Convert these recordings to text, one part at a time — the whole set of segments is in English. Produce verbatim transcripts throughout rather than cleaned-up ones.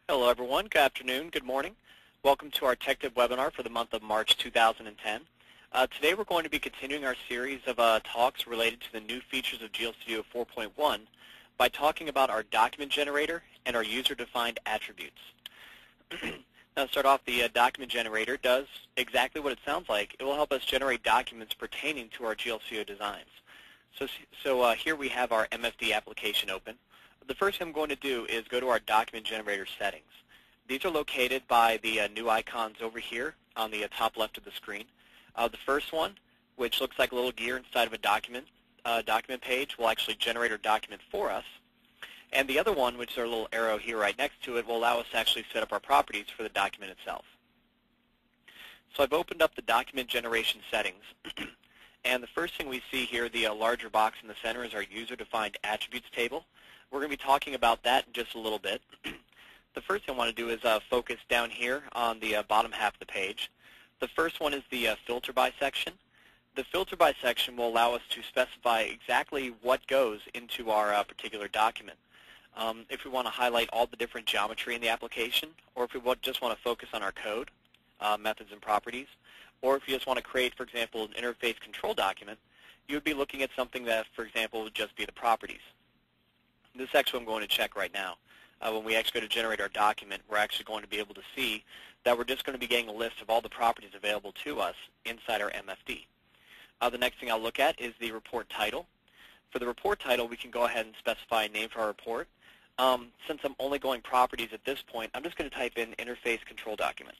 Hello everyone, good afternoon, good morning. Welcome to our TechTip webinar for the month of March two thousand ten. Uh, today we're going to be continuing our series of uh, talks related to the new features of GeoStudio four point one by talking about our document generator and our user-defined attributes. Now to start off, the uh, document generator does exactly what it sounds like. It will help us generate documents pertaining to our GeoStudio designs. So, so uh, here we have our M F D application open. The first thing I'm going to do is go to our document generator settings. These are located by the uh, new icons over here on the uh, top left of the screen. Uh, the first one, which looks like a little gear inside of a document, uh, document page, will actually generate our document for us. And the other one, which is our little arrow here right next to it, will allow us to actually set up our properties for the document itself. So I've opened up the document generation settings. And the first thing we see here, the uh, larger box in the center, is our user-defined attributes table. We're going to be talking about that in just a little bit. The first thing I want to do is uh, focus down here on the uh, bottom half of the page. The first one is the uh, filter by section. The filter by section will allow us to specify exactly what goes into our uh, particular document. Um, if we want to highlight all the different geometry in the application, or if we just want to focus on our code, uh, methods and properties, or if you just want to create, for example, an interface control document, you would be looking at something that, for example, would just be the properties. This is actually what I'm going to check right now. Uh, when we actually go to generate our document, we're actually going to be able to see that we're just going to be getting a list of all the properties available to us inside our M F D. Uh, the next thing I'll look at is the report title. For the report title, we can go ahead and specify a name for our report. Um, since I'm only going properties at this point, I'm just going to type in interface control document.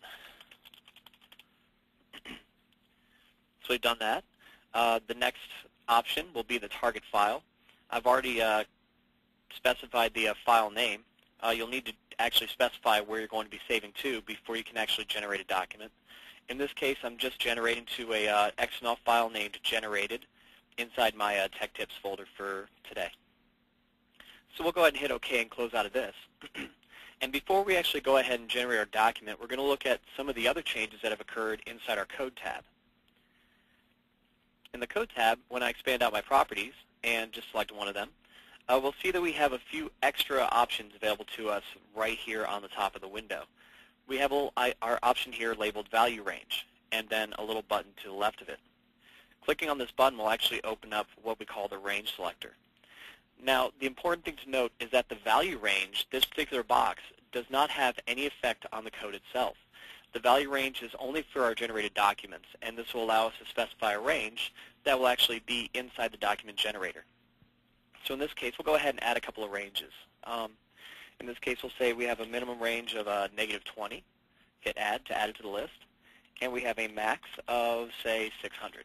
So we've done that. Uh, the next option will be the target file. I've already uh, specified the uh, file name. Uh, you'll need to actually specify where you're going to be saving to before you can actually generate a document. In this case, I'm just generating to a uh, X M L file named generated inside my uh, Tech Tips folder for today. So we'll go ahead and hit OK and close out of this. And before we actually go ahead and generate our document, we're going to look at some of the other changes that have occurred inside our Code tab. In the Code tab, when I expand out my properties and just select one of them, Uh, we'll see that we have a few extra options available to us right here on the top of the window. We have a little, I, our option here labeled value range, and then a little button to the left of it. Clicking on this button will actually open up what we call the range selector. Now, the important thing to note is that the value range, this particular box, does not have any effect on the code itself. The value range is only for our generated documents, and this will allow us to specify a range that will actually be inside the document generator. So in this case, we'll go ahead and add a couple of ranges. Um, in this case, we'll say we have a minimum range of uh, negative twenty. Hit Add to add it to the list. And we have a max of, say, six hundred.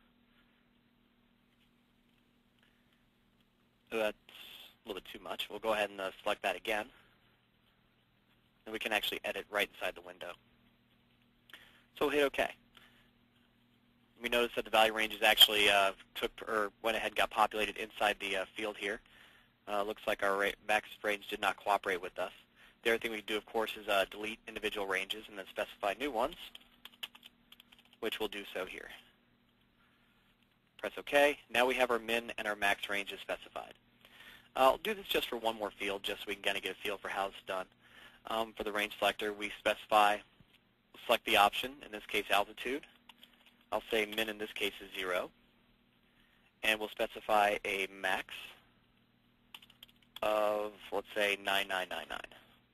So that's a little bit too much. We'll go ahead and uh, select that again. And we can actually edit right inside the window. So we'll hit OK. We notice that the value ranges actually uh, took or went ahead and got populated inside the uh, field here. Uh, looks like our max range did not cooperate with us. The other thing we can do, of course, is uh, delete individual ranges and then specify new ones, which we'll do so here. Press OK. Now we have our min and our max ranges specified. I'll do this just for one more field, just so we can kind of get a feel for how it's done. Um, for the range selector, we specify, select the option, in this case altitude. I'll say min in this case is zero, and we'll specify a max of, let's say, nine nine nine nine.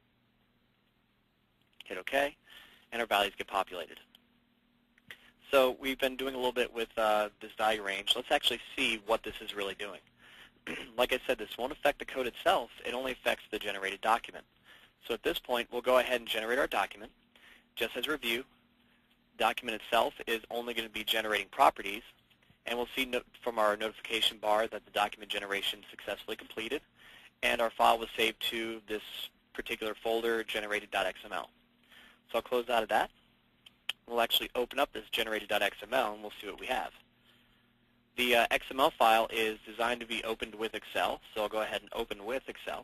Hit OK, and our values get populated. So we've been doing a little bit with uh, this value range. Let's actually see what this is really doing. Like I said, this won't affect the code itself. It only affects the generated document. So at this point, we'll go ahead and generate our document. Just as review, document itself is only going to be generating properties, and we'll see no from our notification bar that the document generation successfully completed, and our file was saved to this particular folder, generated dot X M L. So I'll close out of that. We'll actually open up this generated dot X M L, and we'll see what we have. The uh, X M L file is designed to be opened with Excel, so I'll go ahead and open with Excel.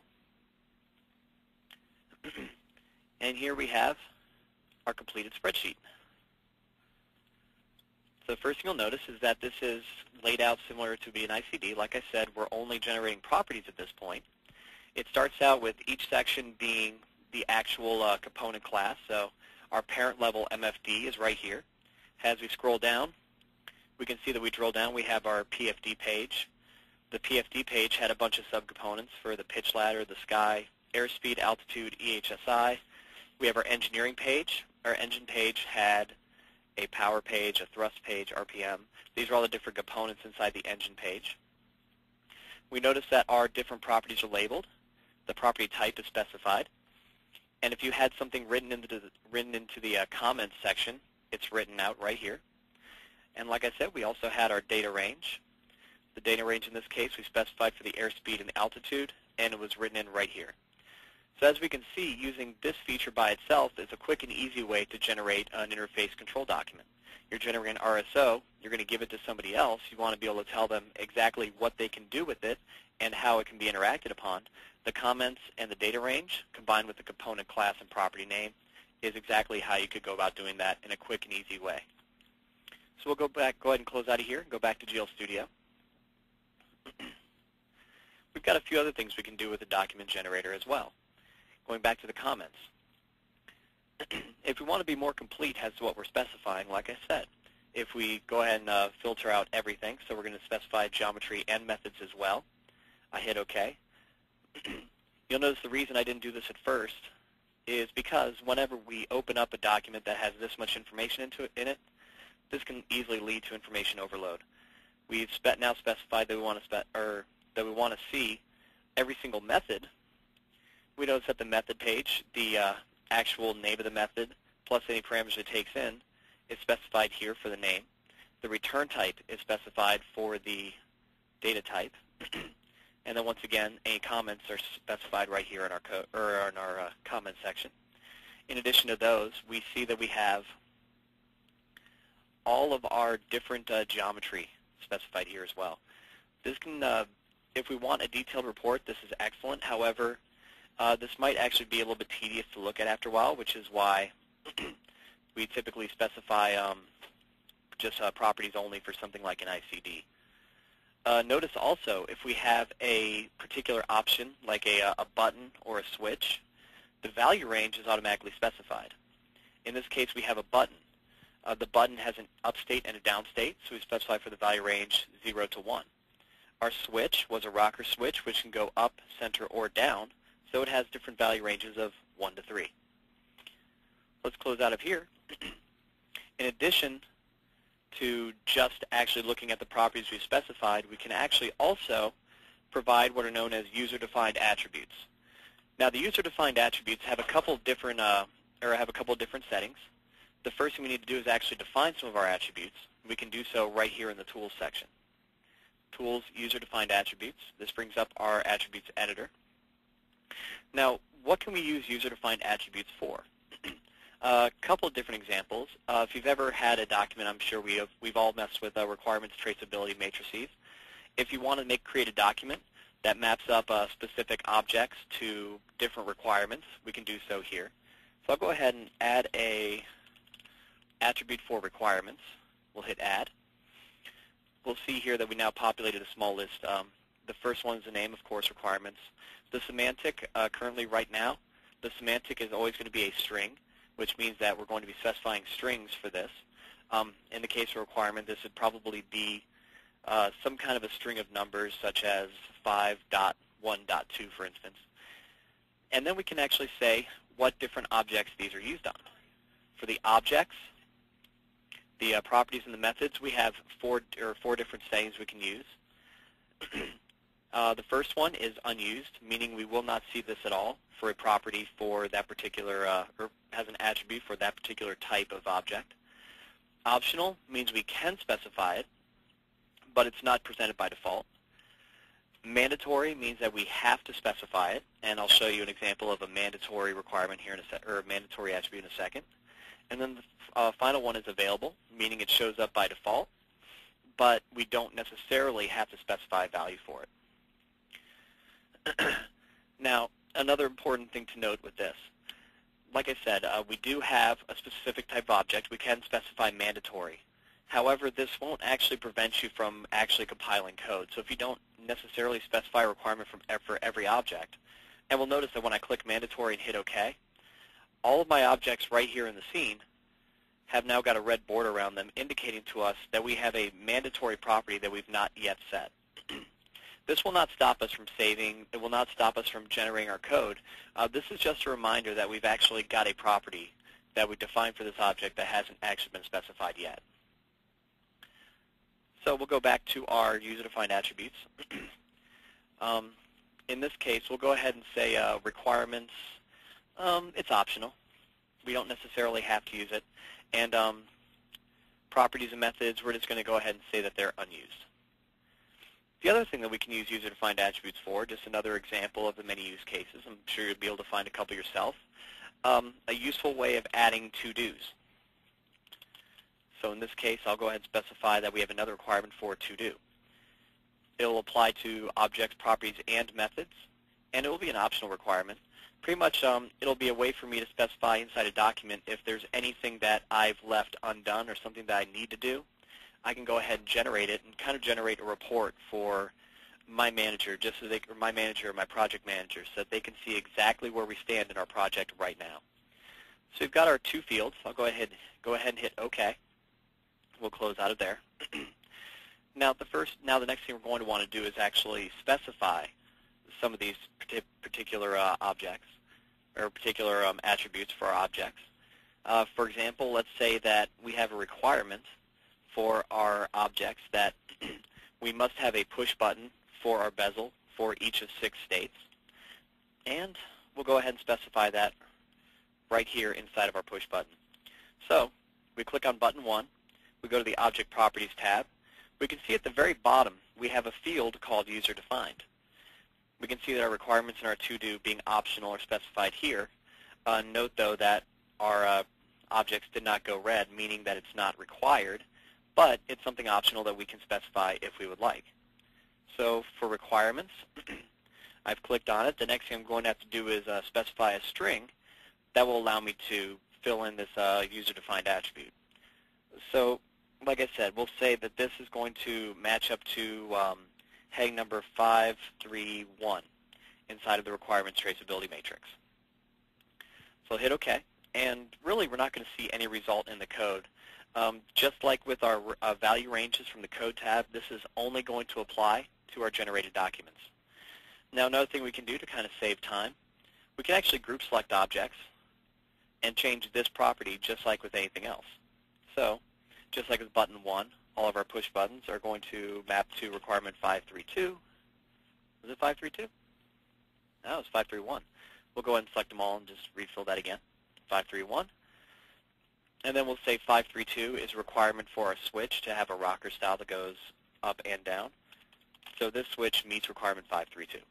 And here we have our completed spreadsheet. So the first thing you'll notice is that this is laid out similar to be an I C D. Like I said, we're only generating properties at this point. It starts out with each section being the actual uh, component class. So our parent level M F D is right here. As we scroll down, we can see that we drill down, we have our P F D page. The P F D page had a bunch of subcomponents for the pitch ladder, the sky, airspeed, altitude, E H S I. We have our engineering page. Our engine page had a power page, a thrust page, R P M. These are all the different components inside the engine page. We notice that our different properties are labeled. The property type is specified. And if you had something written into the, written into the uh, comments section, it's written out right here. And like I said, we also had our data range. The data range in this case we specified for the airspeed and the altitude, and it was written in right here. So as we can see, using this feature by itself is a quick and easy way to generate an interface control document. You're generating an R S O, you're going to give it to somebody else, you want to be able to tell them exactly what they can do with it and how it can be interacted upon. The comments and the data range, combined with the component class and property name, is exactly how you could go about doing that in a quick and easy way. So we'll go back, go ahead and close out of here and go back to G L Studio. We've got a few other things we can do with the document generator as well. Going back to the comments. If we want to be more complete as to what we're specifying, like I said, if we go ahead and uh, filter out everything, so we're going to specify geometry and methods as well. I hit OK. You'll notice the reason I didn't do this at first is because whenever we open up a document that has this much information into it, in it, this can easily lead to information overload. We've spe now specified that we want to spe or that we want to see every single method. We notice that the method page, the uh, actual name of the method, plus any parameters it takes in, is specified here for the name. The return type is specified for the data type. And then once again, any comments are specified right here in our code or in our uh, comment section. In addition to those, we see that we have all of our different uh, geometry specified here as well. This can, uh, if we want a detailed report, this is excellent. However, uh, this might actually be a little bit tedious to look at after a while, which is why we typically specify um, just uh, properties only for something like an I C D. Uh, notice also, if we have a particular option, like a, a button or a switch, the value range is automatically specified. In this case, we have a button. Uh, the button has an upstate and a downstate, so we specify for the value range zero to one. Our switch was a rocker switch, which can go up, center, or down, so it has different value ranges of one to three. Let's close out of here. In addition to just actually looking at the properties we specified, we can actually also provide what are known as user-defined attributes. Now, the user-defined attributes have a couple different, uh, or have a couple different settings. The first thing we need to do is actually define some of our attributes. We can do so right here in the Tools section. Tools, User-Defined Attributes. This brings up our attributes editor. Now, what can we use user-defined attributes for? A couple of different examples. Uh, if you've ever had a document, I'm sure we have, we've all messed with uh, requirements traceability matrices. If you want to make create a document that maps up uh, specific objects to different requirements, we can do so here. So I'll go ahead and add a attribute for requirements. We'll hit add. We'll see here that we now populated a small list. Um, the first one is the name, of course, requirements. The semantic, uh, currently right now, the semantic is always going to be a string, which means that we're going to be specifying strings for this. Um, in the case of requirement, this would probably be uh, some kind of a string of numbers, such as five dot one dot two, for instance. And then we can actually say what different objects these are used on. For the objects, the uh, properties and the methods, we have four, or four different settings we can use. uh, the first one is unused, meaning we will not see this at all for a property for that particular, uh, or has an attribute for that particular type of object. Optional means we can specify it, but it's not presented by default. Mandatory means that we have to specify it, and I'll show you an example of a mandatory requirement here in a sec, or a mandatory attribute in a second. And then the uh, final one is available, meaning it shows up by default, but we don't necessarily have to specify a value for it. Now, another important thing to note with this, like I said, uh, we do have a specific type of object. We can specify mandatory. However, this won't actually prevent you from actually compiling code. So if you don't necessarily specify a requirement from, for every object, And we'll notice that when I click mandatory and hit OK, all of my objects right here in the scene have now got a red border around them, indicating to us that we have a mandatory property that we've not yet set. This will not stop us from saving. It will not stop us from generating our code. Uh, this is just a reminder that we've actually got a property that we defined for this object that hasn't actually been specified yet. So we'll go back to our user-defined attributes. um, in this case, we'll go ahead and say uh, requirements. Um, it's optional. We don't necessarily have to use it. And um, properties and methods, we're just going to go ahead and say that they're unused. The other thing that we can use user-defined attributes for, just another example of the many use cases, I'm sure you'll be able to find a couple yourself, um, a useful way of adding to-dos. So in this case, I'll go ahead and specify that we have another requirement for to-do. It will apply to objects, properties, and methods, and it will be an optional requirement. Pretty much, um, it'll be a way for me to specify inside a document if there's anything that I've left undone or something that I need to do. I can go ahead and generate it and kind of generate a report for my manager, just so they, or my manager or my project manager, so that they can see exactly where we stand in our project right now. So we've got our two fields. I'll go ahead, go ahead and hit OK. We'll close out of there. Now the first, now the next thing we're going to want to do is actually specify some of these particular uh, objects or particular um, attributes for our objects. Uh, for example, let's say that we have a requirement for our objects that we must have a push button for our bezel for each of six states. And we'll go ahead and specify that right here inside of our push button. So we click on button one. We go to the Object Properties tab. We can see at the very bottom we have a field called User Defined. We can see that our requirements in our to-do being optional are specified here. Uh, note, though, that our uh, objects did not go red, meaning that it's not required, but it's something optional that we can specify if we would like. So for requirements, I've clicked on it. The next thing I'm going to have to do is uh, specify a string that will allow me to fill in this uh, user-defined attribute. So like I said, we'll say that this is going to match up to um, heading number five three one inside of the requirements traceability matrix. So I'll hit OK, and really we're not going to see any result in the code. Um, just like with our uh, value ranges from the Code tab, this is only going to apply to our generated documents. Now another thing we can do to kind of save time, we can actually group select objects and change this property just like with anything else. So just like with button one, all of our push buttons are going to map to requirement five three two. Was it five three two? No, it's five three one. We'll go ahead and select them all and just refill that again. five three one. And then we'll say five three two is a requirement for our switch to have a rocker style that goes up and down. So this switch meets requirement five three two.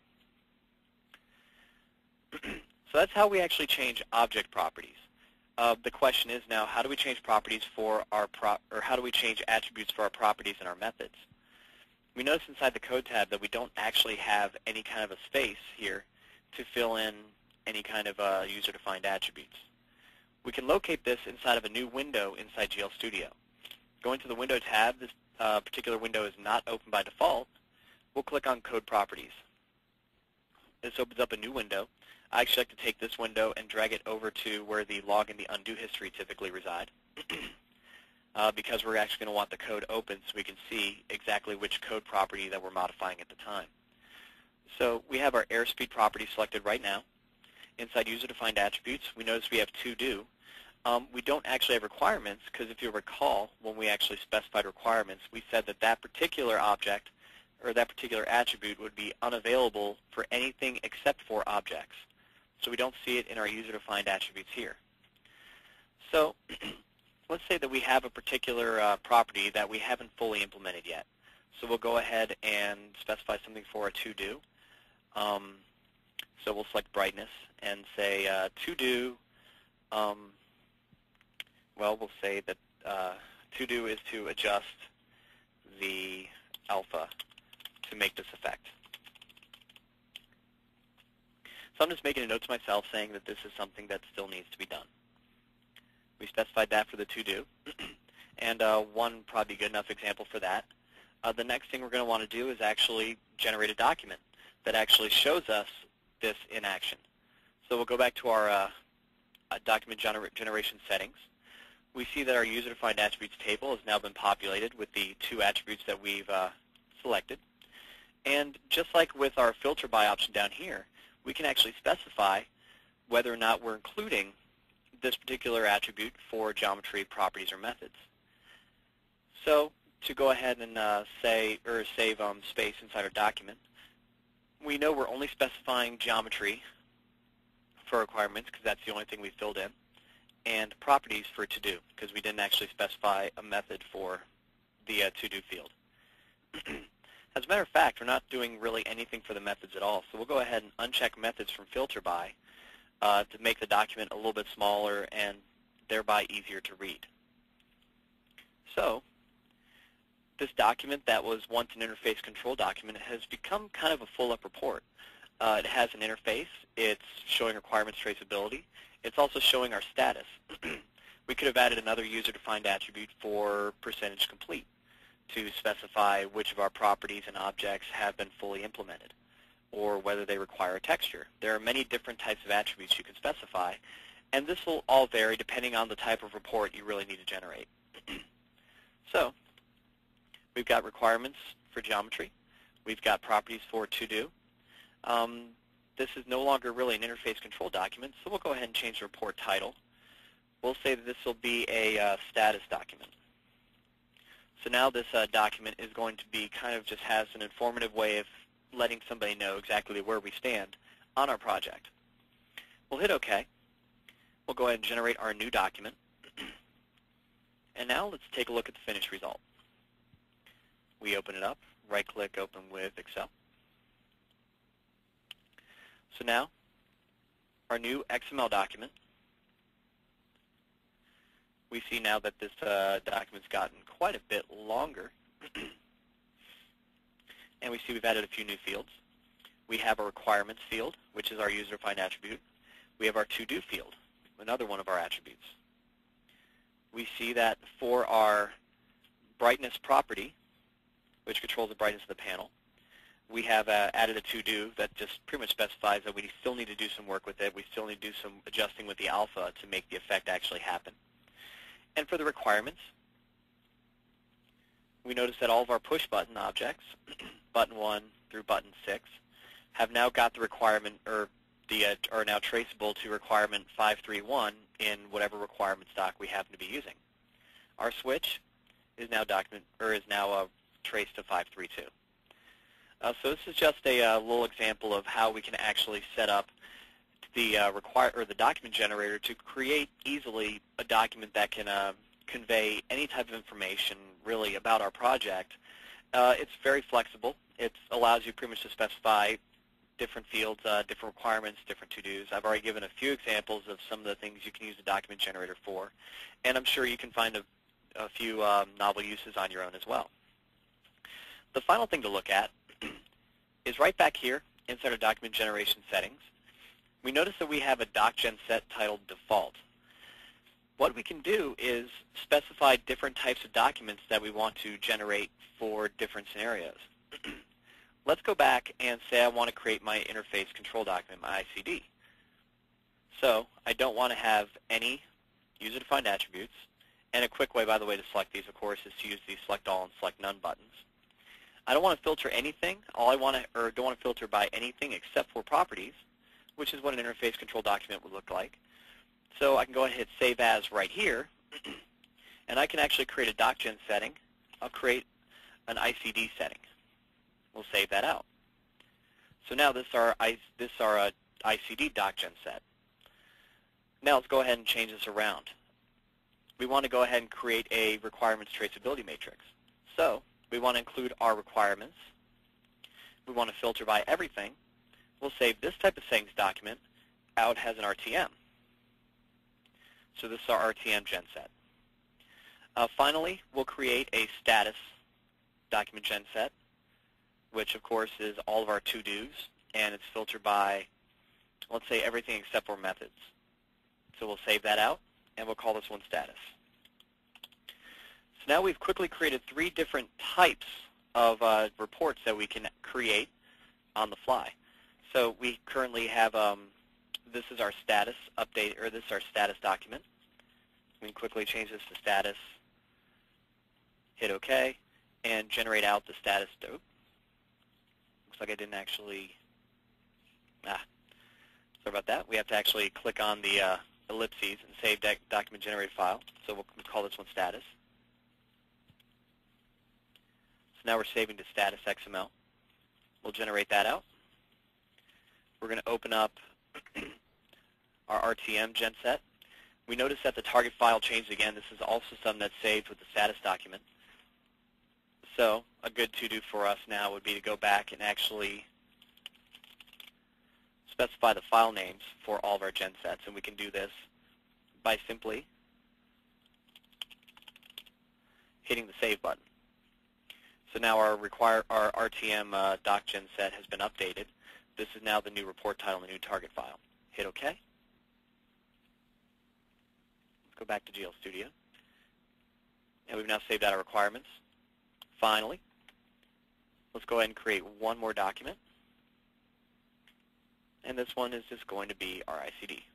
So that's how we actually change object properties. Uh, the question is now, how do we change properties for our pro or how do we change attributes for our properties and our methods? We notice inside the Code tab that we don't actually have any kind of a space here to fill in any kind of uh, user-defined attributes. We can locate this inside of a new window inside G L Studio. Going to the Window tab, this uh, particular window is not open by default. We'll click on Code Properties. This opens up a new window. I actually like to take this window and drag it over to where the log and the undo history typically reside uh, because we're actually going to want the code open so we can see exactly which code property that we're modifying at the time. So we have our airspeed property selected right now. Inside user-defined attributes, we notice we have to-do. Um, we don't actually have requirements because if you recall, when we actually specified requirements, we said that that particular object or that particular attribute would be unavailable for anything except for objects. So we don't see it in our user-defined attributes here. So let's say that we have a particular uh, property that we haven't fully implemented yet. So we'll go ahead and specify something for a to-do. Um, so we'll select brightness and say uh, to-do, um, well, we'll say that uh, to-do is to adjust the alpha to make this effect. So I'm just making a note to myself saying that this is something that still needs to be done. We specified that for the to-do, and uh, one probably good enough example for that. Uh, the next thing we're going to want to do is actually generate a document that actually shows us this in action. So we'll go back to our uh, uh, document gener generation settings. We see that our user-defined attributes table has now been populated with the two attributes that we've uh, selected. And just like with our filter by option down here, we can actually specify whether or not we're including this particular attribute for geometry properties or methods. So to go ahead and uh, say or save um, space inside our document, we know we're only specifying geometry for requirements because that's the only thing we filled in, and properties for to-do because we didn't actually specify a method for the uh, to-do field. As a matter of fact, we're not doing really anything for the methods at all, so we'll go ahead and uncheck methods from filter by uh, to make the document a little bit smaller and thereby easier to read. So this document that was once an interface control document has become kind of a full-up report. Uh, it has an interface. It's showing requirements traceability. It's also showing our status. We could have added another user-defined attribute for percentage complete to specify which of our properties and objects have been fully implemented or whether they require a texture. There are many different types of attributes you can specify, and this will all vary depending on the type of report you really need to generate. So we've got requirements for geometry. We've got properties for to-do. Um, this is no longer really an interface control document, so we'll go ahead and change the report title. We'll say that this will be a uh, status document. So now this uh, document is going to be kind of just has an informative way of letting somebody know exactly where we stand on our project. We'll hit OK. We'll go ahead and generate our new document. And now let's take a look at the finished result. We open it up, right-click, open with Excel. So now, our new X M L document, we see now that this uh, document's gotten quite a bit longer. And we see we've added a few new fields. We have a requirements field, which is our user-defined attribute. We have our to-do field, another one of our attributes. We see that for our brightness property, which controls the brightness of the panel, we have uh, added a to-do that just pretty much specifies that we still need to do some work with it. We still need to do some adjusting with the alpha to make the effect actually happen. And for the requirements, we notice that all of our push button objects, button one through button six, have now got the requirement, or the uh, are now traceable to requirement five three one in whatever requirement stock we happen to be using. Our switch is now document or is now uh, traced to five three two. Uh, so this is just a uh, little example of how we can actually set up the uh, require or the document generator to create easily a document that can uh, convey any type of information really about our project. Uh, it's very flexible. It allows you pretty much to specify different fields, uh, different requirements, different to-dos. I've already given a few examples of some of the things you can use the document generator for, and I'm sure you can find a, a few um, novel uses on your own as well. The final thing to look at is right back here inside our document generation settings. We notice that we have a DocGen set titled Default. What we can do is specify different types of documents that we want to generate for different scenarios. Let's go back and say I want to create my interface control document, my I C D. So I don't want to have any user-defined attributes. And a quick way, by the way, to select these, of course, is to use the Select All and Select None buttons. I don't want to filter anything. All I want to, or don't want to filter by anything except for properties, which is what an interface control document would look like. So I can go ahead and hit Save As right here, and I can actually create a DocGen setting. I'll create an I C D setting. We'll save that out. So now this is our, this is our uh, I C D DocGen set. Now let's go ahead and change this around. We want to go ahead and create a requirements traceability matrix. So we want to include our requirements. We want to filter by everything. We'll save this type of settings document out as an R T M. So this is our R T M gen set. Uh, finally, we'll create a status document gen set, which of course is all of our to-dos, and it's filtered by, let's say, everything except for methods. So we'll save that out, and we'll call this one status. So now we've quickly created three different types of uh, reports that we can create on the fly. So we currently have, um, this is our status update, or this is our status document. We can quickly change this to status, hit OK, and generate out the status. Oh, looks like I didn't actually, ah, sorry about that. We have to actually click on the uh, ellipses and save doc document generated file. So we'll call this one status. So now we're saving to status X M L. We'll generate that out. We're going to open up our R T M genset. We notice that the target file changed again. This is also something that's saved with the status document. So a good to-do for us now would be to go back and actually specify the file names for all of our gensets. And we can do this by simply hitting the Save button. So now our, require, our R T M uh, doc genset has been updated. This is now the new report title and the new target file. Hit OK. Let's go back to G L Studio. And we've now saved out our requirements. Finally, let's go ahead and create one more document. And this one is just going to be our I C D.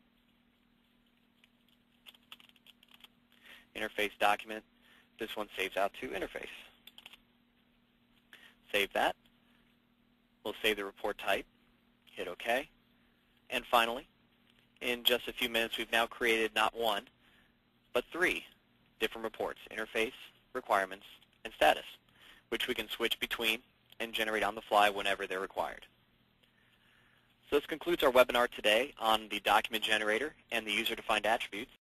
Interface document. This one saves out to interface. Save that. We'll save the report type, hit OK, and finally, in just a few minutes, we've now created not one, but three different reports: interface, requirements, and status, which we can switch between and generate on the fly whenever they're required. So this concludes our webinar today on the document generator and the user-defined attributes.